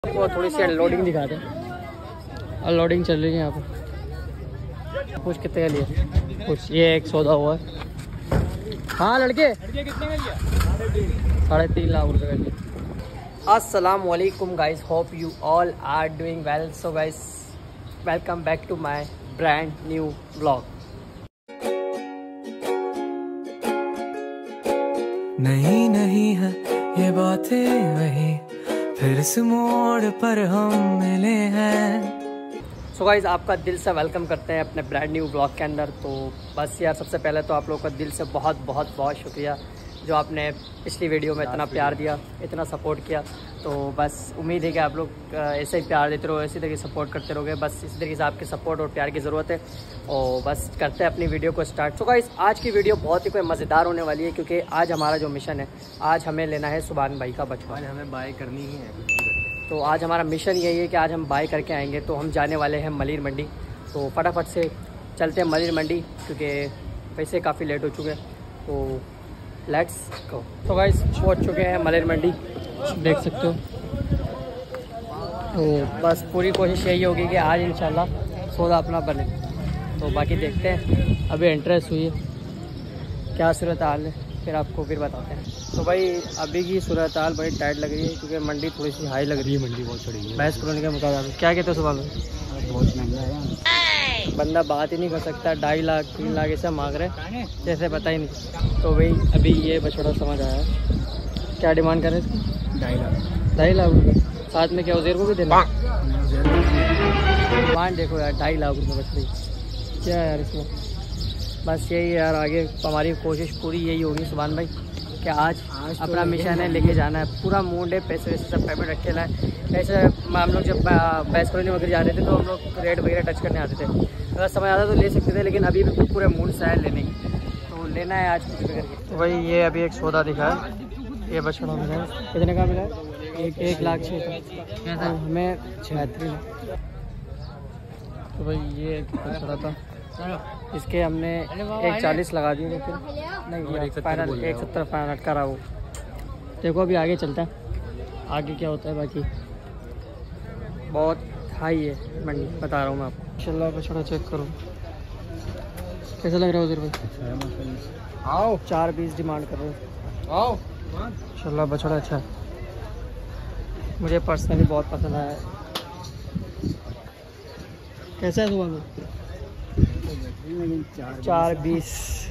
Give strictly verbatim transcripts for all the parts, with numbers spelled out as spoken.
आपको थोड़ी सी अनलोडिंग दिखाते हैं। अनलोडिंग चल रही है यहाँ पर। कुछ कितने का लिया? कुछ ये एक सौदा हुआ है। हाँ लड़के लड़के कितने का लिया? साढ़े तीन लाख रुपए का लिया। अस्सलाम वालेकुम guys, hope you all are doing well. So guys, welcome back to my brand new vlog. नहीं नहीं है ये बातें वही, फिर इस मोड़ पर हम मिले हैं। सो गाइस, आपका दिल से वेलकम करते हैं अपने ब्रांड न्यू ब्लॉग के अंदर। तो बस यार, सबसे पहले तो आप लोगों का दिल से बहुत बहुत बहुत शुक्रिया जो आपने पिछली वीडियो में इतना प्यार दिया, इतना सपोर्ट किया। तो बस उम्मीद है कि आप लोग ऐसे ही प्यार देते रहो, इसी तरीके सपोर्ट करते रहोगे। बस इसी तरीके से आपके सपोर्ट और प्यार की ज़रूरत है। और बस करते हैं अपनी वीडियो को स्टार्ट। सो गाइस, आज की वीडियो बहुत ही कोई मज़ेदार होने वाली है, क्योंकि आज हमारा जो मिशन है, आज हमें लेना है सुभान भाई का बचपन। आज हमें बाय करनी ही है। तो आज हमारा मिशन यही है कि आज हम बाय करके आएंगे। तो हम जाने वाले हैं मलिर मंडी। तो फटाफट से चलते हैं मलिर मंडी, क्योंकि वैसे काफ़ी लेट हो चुके हैं। तो लेट्स गो। तो गाइस, पहुंच चुके हैं मलिर मंडी, देख सकते हो। तो बस पूरी कोशिश यही होगी कि आज इंशाल्लाह सौदा अपना बने। तो बाकी देखते हैं, अभी एंट्रेंस हुई है, क्या सूरत हाल है, फिर आपको फिर बताते हैं। तो भाई, अभी की सूरत हाल बड़ी टाइट लग रही है, क्योंकि मंडी थोड़ी सी हाई लग रही है। मंडी बहुत चढ़ी है भैंस कॉलोनी के मुकाबले। क्या कहते हो सुबह में? बहुत महंगा है, बंदा बात ही नहीं कर सकता। ढाई लाख तीन लाख ऐसा मांग रहे, जैसे पता ही नहीं। तो भाई, अभी ये बछड़ा समझ आया है। क्या डिमांड कर रहे हैं इसकी? ढाई लाख ढाई लाख रुपये। साथ में क्या उजेर को भी देना? डिमांड देखो यार, ढाई लाख रुपये बछड़ी। क्या है यार इसमें? बस यही यार, आगे हमारी कोशिश पूरी यही होगी सुभान भाई कि आज, आज तो अपना मिशन है, लेके जाना है। पूरा मूड है, पैसे वैसे सब पेमेंट रखे ला है। ऐसे हम लोग जब भैंस कॉलोनी वगैरह जा रहे थे, तो हम लोग रेट वगैरह टच करने आते थे। अगर समझ आता तो ले सकते थे, लेकिन अभी भी पूरे मूड से है लेने की। तो लेना है आज कुछ भी करके। तो भाई, ये अभी एक सौदा दिखा है, ये बछड़ा मिला है। कितने का मिला है? एक एक लाख छः का, हमें छिहत्तर। तो भाई, ये एक बछड़ा था, इसके हमने एक चालीस लगा दिए, लेकिन नहीं, फाइनल एक सत्तर फाइनल अटका रहा वो। देखो अभी आगे चलता है, आगे क्या होता है। बाकी बहुत हाई है मंडी, बता रहा हूँ मैं आपको। इंशाल्लाह बछड़ा चेक करो, कैसा लग रहा है उधर भाई? आओ, चार बीस डिमांड कर रहे हो। आओ, इंशाल्लाह बछड़ा अच्छा है, मुझे पर्सनली बहुत पसंद आया है। कैसा है सुबह में? चार बीस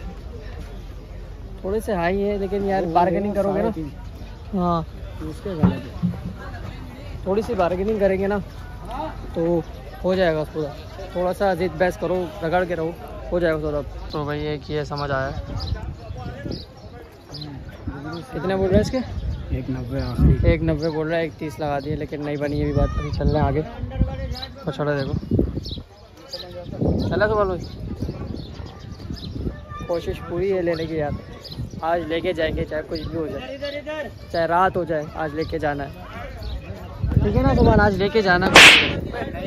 थोड़े से हाई है, लेकिन यार बार्गेनिंग करोगे ना। हाँ, उसके गलत है, थोड़ी सी बार्गेनिंग करेंगे ना तो हो जाएगा पूरा। थोड़ा सा जिद बहस करो, रगड़ के रहो, हो जाएगा थोड़ा। तो भाई, एक ये समझ आया। कितने बोल रहे हैं इसके? एक नब्बे एक नब्बे बोल रहा है, एक तीस लगा दिए, लेकिन नहीं बनी ये भी बात। अभी चल रहे हैं आगे। पछड़ा देखो, चला तो बोलो। कोशिश पूरी है लेने की यार, आज लेके जाएंगे, चाहे कुछ भी हो जाए, चाहे रात हो जाए, आज लेके जाना है। ठीक है ना सुभान, आज लेके जाना है।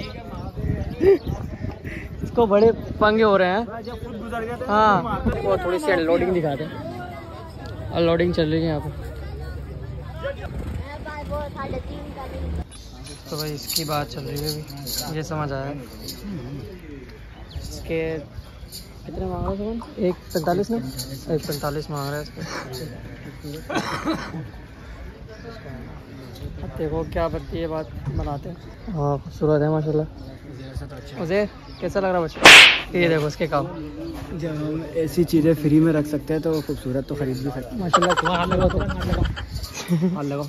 इसको बड़े पंगे हो रहे हैं। हाँ, वो थोड़ी सी अनलोडिंग दिखाते हैं। अनलोडिंग चल रही है यहाँ पर। तो भाई, इसकी बात चल रही है अभी, ये समझ आया। इसके कितने मांग रहे हैं? एक पैंतालीस में एक पैंतालीस मांग रहे हैं इसके। अब देखो क्या बनती है, बात बनाते हैं। हाँ, खूबसूरत है माशाल्लाह। उसे कैसा लग रहा है बच्चा? ये देखो इसके काम। जब हम ऐसी चीज़ें फ्री में रख सकते हैं तो खूबसूरत तो खरीद भी सकते हैं माशाल्लाह। हाथ लगाओ, हाथ लगाओ।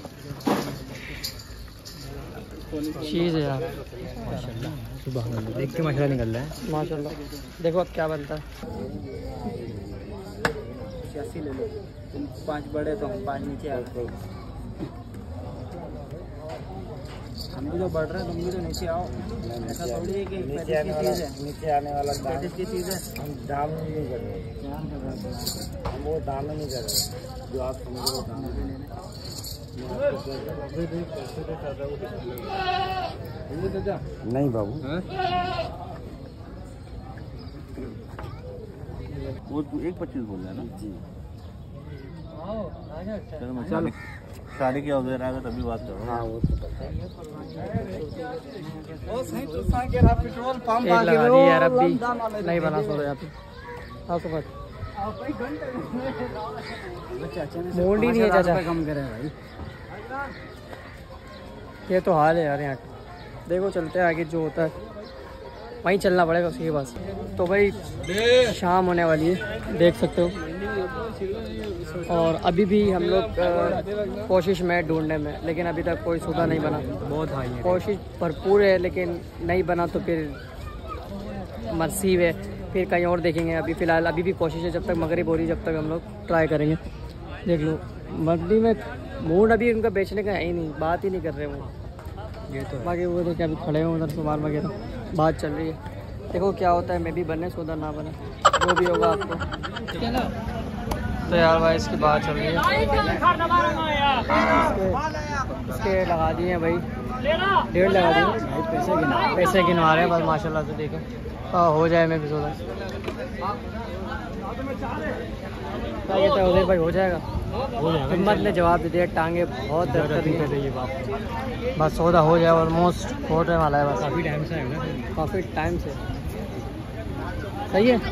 चीज़ है यार माशाल्लाह, देख के मशा निकल रहा है माशाल्लाह। देखो अब क्या बनता है। ले लो, तुम पाँच बड़े तो हम पाँच नीचे आ गए। हम भी तो बढ़ रहे हैं, तुम भी तो नीचे आओ। ऐसा थोड़ी है कि नीचे आने वाला नीचे आने वाला पैंतीस की चीज़ है। हम दाम नहीं कर रहे, हम वो दाम नहीं कर रहे जो आप समझो दाम नहीं बाबू। वो एक पच्चीस बोल रहा है ना जी। चलो चलो शादी की वगैरह का तभी बात करो। हाँ वो तो पता है। पेट्रोल पंप एक लगा दी यार, अब भी नहीं बना सो रहे आप। हाँ तो बस मूड ही नहीं है चाचा, कम करे भाई। ये तो हाल है यार यहाँ। देखो चलते हैं आगे, जो होता है वहीं चलना पड़ेगा उसके पास। तो भाई शाम होने वाली है, देख सकते हो, और अभी भी हम लोग कोशिश में ढूंढने में, लेकिन अभी तक कोई सौदा नहीं बना। बहुत हाई है, कोशिश भरपूर है लेकिन नहीं बना तो फिर मर्सी है, फिर कहीं और देखेंगे। अभी फ़िलहाल अभी भी कोशिश है, जब तक मगरिब हो रही जब तक हम लोग ट्राई करेंगे। देख लो मंडी में मूड अभी उनका बेचने का है ही नहीं, बात ही नहीं कर रहे वो। ये तो बाकी वो देखिए अभी खड़े हुए उधर सामान वगैरह, बात चल रही है। देखो क्या होता है, मैं भी बने सौदा ना बने, जो भी होगा आपको। तो यार भाई इसकी बात चल रही है, इसके, इसके लगा दिए हैं भाई, डेढ़ लगा दिए, पैसे गिना पैसे गिनवा रहे हैं बस माशाल्लाह से। देखें हाँ हो जाए, मैं भी सौदा क्या कहते हैं उदय भाई, हो जाएगा। हिम्मत ने जवाब दे दिया, टांगे बहुत दर्द कर रही है, बस सौदा हो जाए, ऑलमोस्ट होने वाला है बस। काफ़ी टाइम से है ना, काफ़ी टाइम से सही है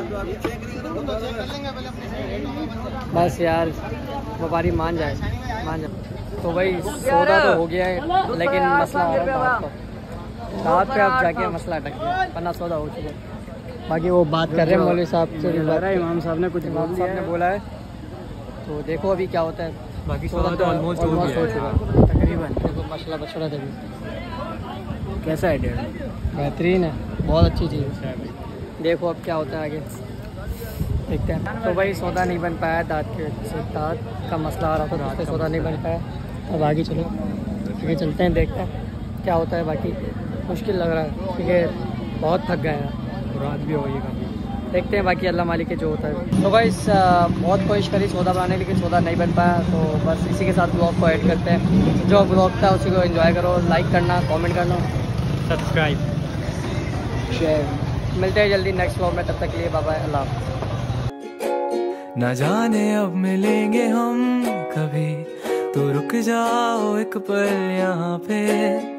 बस यार, व्यापारी मान जाए मान जाए। तो भाई सौदा तो हो गया है, लेकिन मसला हो रहा था रात पे, अब जाके मसला अटक गया, वरना सौदा हो चुका है। बाकी वो बात कर रहे हैं मौलवी साहब से, इमाम साहब ने कुछ इमाम साहब ने बोला है, तो देखो अभी क्या होता है। बाकी सौदा तो ऑलमोस्ट हो चुका है तकरीबन। देखो मसला बछड़ा था, कैसा है डेढ़, बेहतरीन है, बहुत अच्छी चीज़ है। देखो अब क्या होता है आगे, देखते हैं। तो भाई सौदा नहीं बन पाया, दाँत के से दाँत का मसला आ रहा था, रात सौदा नहीं बन पाया। अब आगे चलो, ठीक है चलते हैं, देखते हैं क्या होता है। बाकी मुश्किल लग रहा है क्योंकि बहुत थक गए हैं, रात भी हो गई काफ़ी। देखते हैं बाकी अल्लाह मालिक के जो होता है। तो भाई बहुत कोशिश करी सौदा बनाने, लेकिन सौदा नहीं बन पाया। तो बस इसी के साथ ब्लॉग को ऐड करते हैं। जो ब्लॉग था उसी को एंजॉय करो, लाइक करना, कमेंट करना, सब्सक्राइब, शेयर। मिलते हैं जल्दी नेक्स्ट ब्लॉग में, तब तक के लिए बाय बाय, अल्लाह हाफ़िज़। न जाने अब मिलेंगे हम कभी, तो रुक जाओ एक पल यहाँ पे।